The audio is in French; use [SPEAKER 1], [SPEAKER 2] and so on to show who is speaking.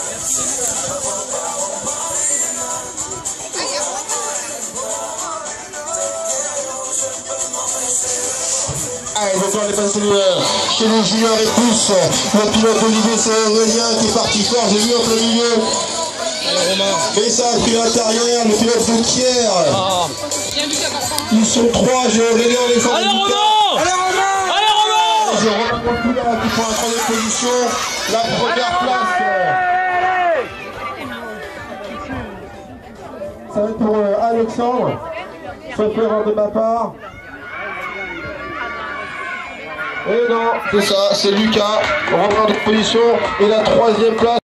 [SPEAKER 1] Allez, donc on est passé chez les juniors et plus. Le pilote Olivier, c'est Aurélien qui est parti fort, j'ai vu en plein milieu. Mais ça a pris l'intérieur, le pilote de Pierre. Ils sont trois, j'ai Aurélien, les gens.
[SPEAKER 2] Allez Romain! Allez Romain!
[SPEAKER 1] J'ai Romain Montpula qui prend la troisième position, la première place. Ça va être pour Alexandre, sauf erreur de ma part. Et non, c'est ça, c'est Lucas, en première position et la troisième place.